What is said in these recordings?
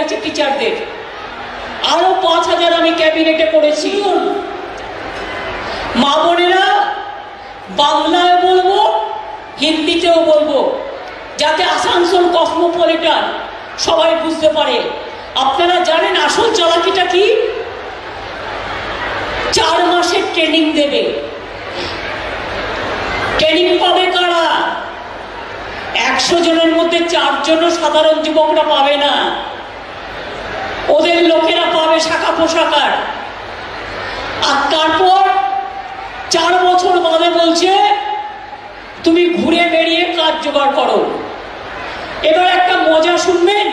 গেছে টিচারদের, আরো 5000 আমি ক্যাবিনেটে করেছি। মা বোনেরা, বাংলায় বলবো, হিন্দিতেও বলবো, যাতে আসানসোল কসমোপলিটন সবাই বুঝতে পারে। আপনারা জানেন আসল চালাকিটা কি? 4 মাসের ট্রেনিং দেবে। ট্রেনিং পাবে কারা? 100 জনের মধ্যে 4 জনও সাধারণ যুবকরা পাবে না, ওদের লোকেরা পাবে শাখা পোশাকার। আর তারপর 4 বছর বাদে বলছে তুমি ঘুরে বেরিয়ে কাজ জোগাড় করো। এবার একটা মজা শুনবেন।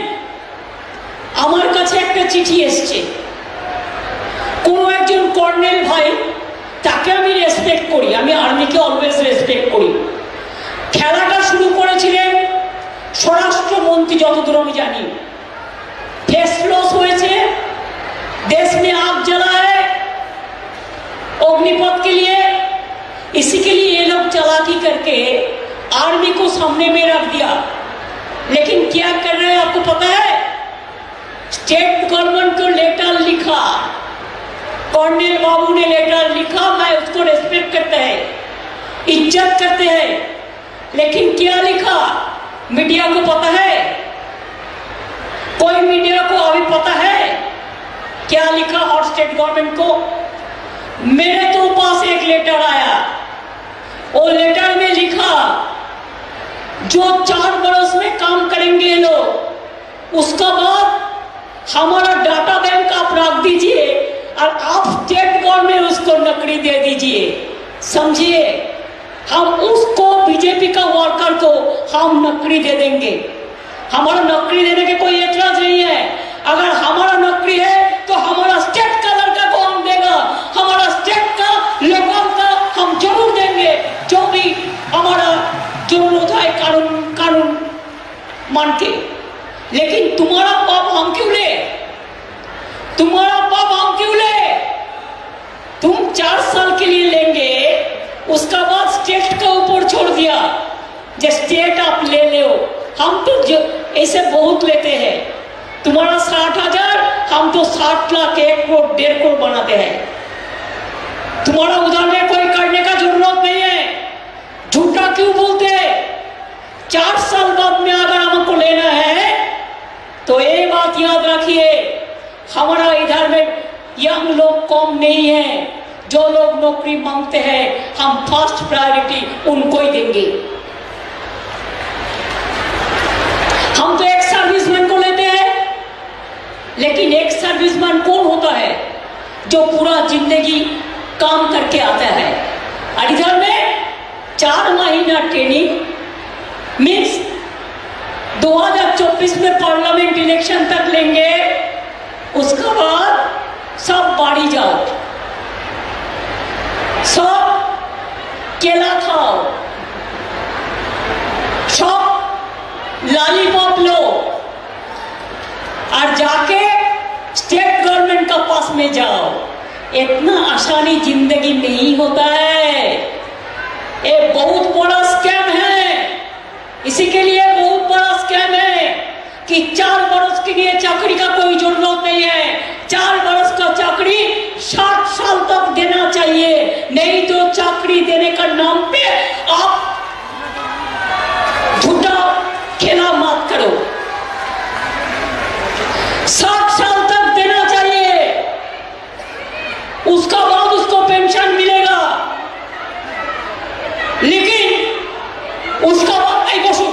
আমার কাছে একটা চিঠি এসছে, কোনো একজন কর্নেল ভাই, তাকে আমি রেসপেক্ট করি, আমি আর্মিকে অলওয়েজ রেসপেক্ট করি। খেলাটা শুরু করেছিলেন স্বরাষ্ট্রমন্ত্রী, যতদূর আমি জানি। फेस लॉस हुए थे, देश में आग जला है अग्निपथ के लिए। इसी के लिए ये लोग चालाकी करके आर्मी को सामने में रख दिया। लेकिन क्या कर रहे हैं आपको पता है? स्टेट गवर्नमेंट को लेटर लिखा, कर्नल बाबू ने लेटर लिखा, मैं उसको रेस्पेक्ट करते हैं, इज्जत करते हैं। लेकिन क्या लिखा मीडिया को पता है? कोई मीडिया को अभी पता है क्या लिखा? और स्टेट गवर्नमेंट को मेरे तो पास एक लेटर आया, वो लेटर में लिखा जो 4 बरस में काम करेंगे ये लोग, उसका बाद हमारा डाटा बैंक आप रख दीजिए और आप स्टेट गवर्नमेंट उसको नौकरी दे दीजिए। समझिए, हम उसको बीजेपी का वर्कर को हम नौकरी दे देंगे। हमारा नौकरी देने के कोई एतराज नहीं है। अगर हमारा नौकरी है तो हमारा स्टेट का लड़का को हम देगा, हमारा स्टेट का लोगों का हम जरूर देंगे, जो भी हमारा जरूरत है कानून मान के। लेकिन तुम्हारा पाप हम क्यों ले? तुम्हारा पाप हम क्यों ले? तुम 4 साल के लिए लेंगे, उसका बाद स्टेट का ऊपर छोड़ दिया, जो स्टेट आप ले लो। हम तो जो ऐसे बहुत लेते हैं, तुम्हारा 60,000, हम तो 60 लाख 1 करोड़ 1.5 करोड़ बनाते हैं। तुम्हारा उधर में कोई करने का जरूरत नहीं है। झूठा क्यों बोलते हैं? 4 साल बाद में अगर हमको लेना है तो ये बात याद रखिए, हमारा इधर में यंग लोग कम नहीं है। जो लोग नौकरी मांगते हैं हम फर्स्ट प्रायोरिटी उनको ही देंगे। हम तो एक सर्विसमैन को लेते हैं, लेकिन एक सर्विसमैन कौन होता है? जो पूरा जिंदगी काम करके आता है। और इधर में 4 महीना ट्रेनिंग मीन्स 2024 में पार्लियामेंट इलेक्शन तक लेंगे, उसका बाद सब बाड़ी जाओ, सब केला खाओ, सब लॉलीपॉप लो और जाके स्टेट गवर्नमेंट का पास में जाओ। इतना आसानी जिंदगी नहीं होता है, ये बहुत बड़ा स्कैम है। इसी के लिए बहुत बड़ा स्कैम है कि 4 बरस के लिए चाकरी का कोई जरूरत नहीं है। 4 बरस का चाकरी 60 साल तक देना चाहिए, नहीं तो चाकरी देने का नाम पे आप झूठा खेला मत करो। 60 साल तक देना चाहिए, उसका बाद उसको पेंशन मिलेगा। लेकिन उसका बाद नहीं बसो,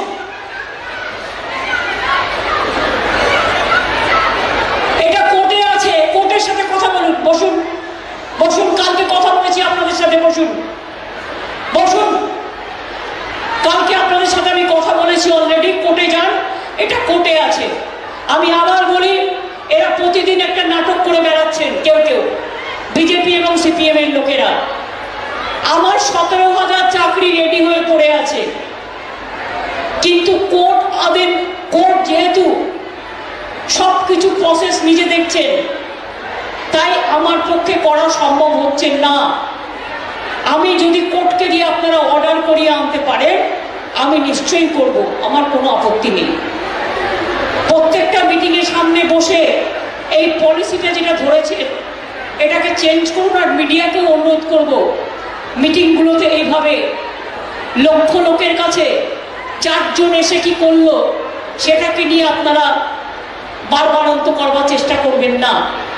এটা কোর্টে আছে, কোর্টের সাথে কথা বলুন। বসুন বসুন, কালকে কথা বলেছি আপনাদের সাথে, বসুন বসুন, কালকে আপনাদের সাথে আমি কথা বলেছি অলরেডি। কোর্টে যান, এটা কোর্টে আছে। আমি আবার বলি, এরা প্রতিদিন একটা নাটক করে বেড়াচ্ছেন কেউ কেউ, বিজেপি এবং সিপিএম এর লোকেরা। আমার 17,000 চাকরি রেডি হয়ে পড়ে আছে, কিন্তু কোর্ট যেহেতু সবকিছু প্রসেস নিজে দেখছেন, তাই আমার পক্ষে করা সম্ভব হচ্ছে না। আমি যদি কোর্টকে দিয়ে আপনারা অর্ডার করিয়ে আনতে পারেন, আমি নিশ্চয়ই করব, আমার কোনো আপত্তি নেই। প্রত্যেকটা মিটিং এর সামনে বসে এই পলিসিটা যেটা ধরেছে এটাকে চেঞ্জ করুন। আর মিডিয়াকে অনুরোধ করব, মিটিংগুলোতে এইভাবে লক্ষ লোকের কাছে 4 জন এসে কি করলো সেটাকে নিয়ে আপনারা বারবারন্ত করবার চেষ্টা করবেন না।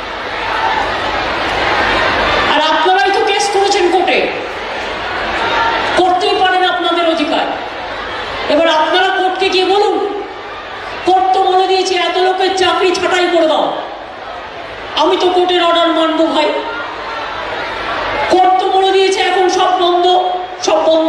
আর আপনারাই তো কেস করেছেন কোর্টে, করতেই পারেন, আপনাদের অধিকার। এবার আপনারা কোর্টকে গিয়ে বলুন, কোর্ট তো বলে দিয়েছে এত লোকের চাকরি ছাঁটাই করে দাও। আমি তো কোর্টের অর্ডার মানবো ভাই। কোর্ট তো বলে দিয়েছে এখন সব বন্ধ, সব বন্ধ।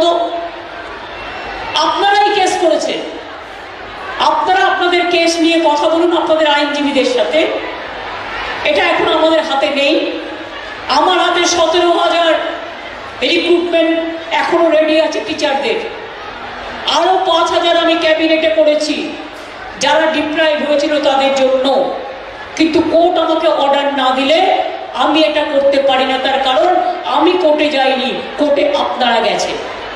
আপনারাই কেস করেছেন, আপনারা আপনাদের কেস নিয়ে কথা বলুন আপনাদের আইনজীবীদের সাথে। এটা এখন আমাদের হাতে নেই। আমার হাতে 17,000 রিক্রুটমেন্ট এখনো রেডি আছে টিচারদের। আরো 5,000 আমি ক্যাবিনেটে করেছি যারা ডিপ্রাইভ হয়েছিল তাদের জন্য। কিন্তু কোর্ট আমাকে অর্ডার না দিলে আমি এটা করতে পারি না, তার কারণ আমি কোর্টে যাইনি, কোর্টে আপনারা গেছে।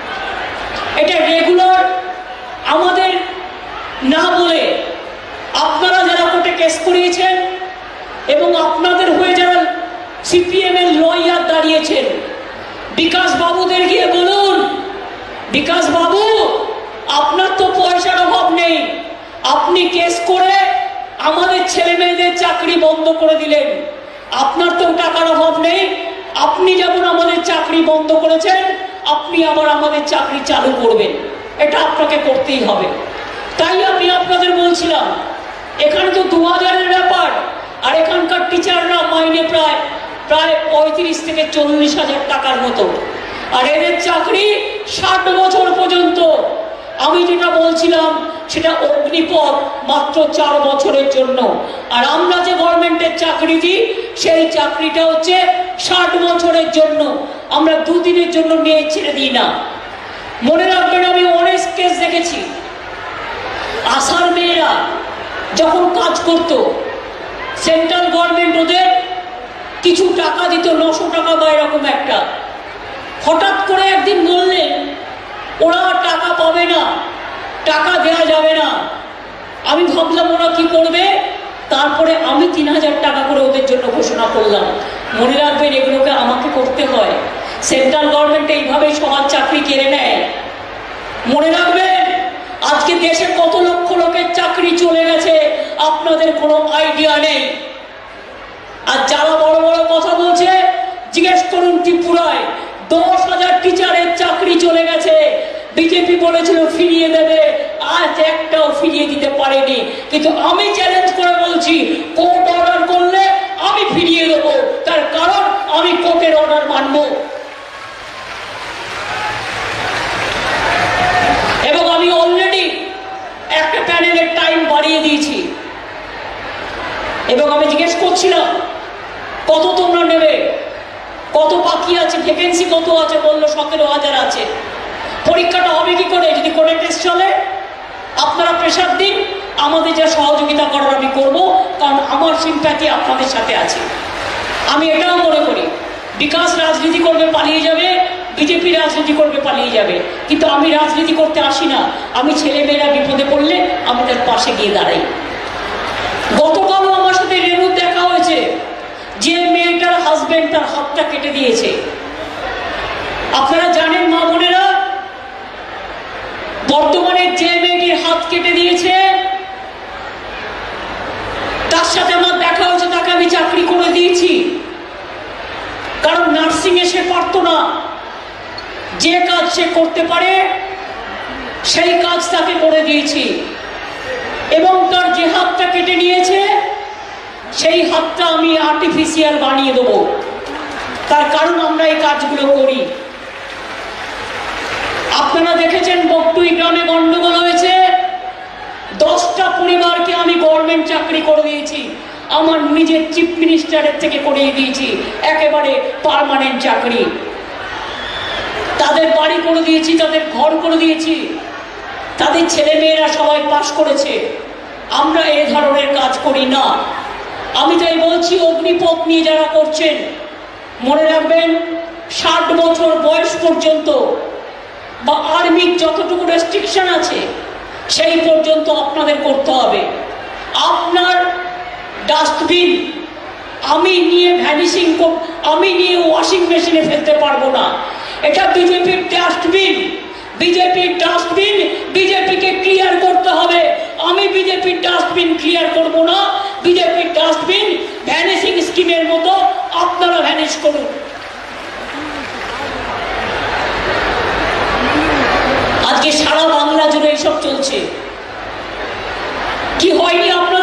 এটা রেগুলার আমাদের না বলে আপনারা যারা কোর্টে কেস করিয়েছেন এবং আপনাদের হয়ে যারা সিপিএম এর লয়ার দাঁড়িয়েছেন, বিকাশ বাবুদের গিয়ে বলুন, বিকাশ বাবু আপনার তো পয়সার অভাব নেই, আপনি কেস করে আমাদের ছেলে মেয়েদের চাকরি বন্ধ করে দিলেন। আপনার তো টাকার অভাব নেই, আপনি যেমন আমাদের চাকরি বন্ধ করেছেন আপনি আবার আমাদের চাকরি চালু করবেন। এটা আপনাকে করতেই হবে। তাই আমি আপনাদের বলছিলাম, এখানে তো 2000-এর ব্যাপার, আর এখানকার টিচাররা মাইনে প্রায় 35 থেকে 40,000 টাকার মতো, আর এদের চাকরি 60 বছর পর্যন্ত। আমি যেটা বলছিলাম সেটা অগ্নিপথ মাত্র 4 বছরের জন্য, আর আমরা যে গভর্নমেন্টের চাকরি দিই সেই চাকরিটা হচ্ছে 60 বছরের জন্য। আমরা 2 দিনের জন্য নিয়ে ছেড়ে দিই না। মনে রাখবেন, আমি অনেক কেস দেখেছি। আশার মেয়েরা যখন কাজ করত, সেন্ট্রাল গভর্নমেন্ট ওদের কিছু টাকা দিত, 900 টাকা বা এরকম একটা। হঠাৎ করে একদিন বললেন ওরা টাকা পাবে না, টাকা দেওয়া যাবে না। আমি ভাবলাম ওরা কি করবে, তারপরে আমি 3000 টাকা করে ওদের জন্য ঘোষণা করলাম। মনে রাখবেন, এগুলোকে আমাকে করতে হয়। সেন্ট্রাল গভর্নমেন্ট এইভাবেই সবার চাকরি কেড়ে নেয়। মনে রাখবেন, আজকে দেশে কত লক্ষ লোকের চাকরি চলে গেছে আপনাদের কোনো আইডিয়া নেই। আর যারা বড় বড় কথা বলছে, জিজ্ঞেস করুন ত্রিপুরায় 10,000 টিচারের চাকরি চলে গেছে। বিজেপি বলেছিল ফিরিয়ে দেবে, আজ একটাও ফিরিয়ে দিতে পারেনি। কিন্তু আমি চ্যালেঞ্জ করে বলছি, কোর্ট অর্ডার করলে আমি ফিরিয়ে দেবো, তার কারণ আমি কোর্টের অর্ডার মানব। এবং আমি অলরেডি একটা প্যানেলের টাইম বাড়িয়ে দিয়েছি। এবং আমি জিজ্ঞেস করছিলাম কত তোমরা নেবে, কত বাকি আছে, ভ্যাকেন্সি কত আছে, বললো 17,000 আছে। পরীক্ষাটা হবে কি করে? যদি কোর্টে টেস্ট চলে আপনারা প্রেশার দিন, আমাদের যা সহযোগিতা করার আমি করব, কারণ আমার সিম্প্যাথি আপনাদের সাথে আছে। আমি এটাও মনে করি বিকাশ রাজনীতি করবে পালিয়ে যাবে, বিজেপি রাজনীতি করবে পালিয়ে যাবে, কিন্তু আমি রাজনীতি করতে আসি না। আমি ছেলেমেয়েরা বিপদে পড়লে আমি তার পাশে গিয়ে দাঁড়াই। গতকালও আমার সাথে রেণুর দেখা হয়েছে, যে মেয়েটার হাজবেন্ড তার হাতটা কেটে দিয়েছে। আপনারা জানেন মা বোনেরা, বর্তমানে যে মেয়েটির হাত কেটে দিয়েছে তার সাথে আমার দেখা হয়েছে, তাকে আমি চাকরি করে দিয়েছি। কারণ নার্সিং এ সে পারত না, যে কাজ সে করতে পারে সেই কাজ তাকে করে দিয়েছি। এবং তার যে হাতটা কেটে নিয়েছে সেই হাতটা আমি আর্টিফিশিয়াল বানিয়ে দেবো, তার কারণ আমরা এই কাজগুলো করি। আপনারা দেখেছেন বকটুই গ্রামে গন্ডগোল হয়েছে, 10টা পরিবারকে আমি গভর্নমেন্ট চাকরি করে দিয়েছি, আমার নিজের চিফ মিনিস্টারের থেকে করিয়ে দিয়েছি একেবারে পার্মানেন্ট চাকরি। তাদের বাড়ি করে দিয়েছি, তাদের ঘর করে দিয়েছি, তাদের ছেলে মেয়েরা সবাই পাশ করেছে। আমরা এই ধরনের কাজ করি না। আমি তাই বলছি, অগ্নিপথ নিয়ে যারা করছেন মনে রাখবেন, 60 বছর বয়স পর্যন্ত বা আর্মির যতটুকু রেস্ট্রিকশন আছে সেই পর্যন্ত আপনাদের করতে হবে। আপনার ডাস্টবিন আমি নিয়ে আমি নিয়ে ওয়াশিং মেশিনে ফেলতে পারবো না। এটা বিজেপির ডাস্টবিন, বিজেপিকে ক্লিয়ার করতে হবে। আমি বিজেপির ডাস্টবিন ক্লিয়ার করব না। বিজেপির ডাস্টবিন ভ্যানিশিং স্কিমের মতো আপনারা ভ্যানিশ করুন। আজকে সারা বাংলা জুড়ে এইসব চলছে। কি হয়নি আপনার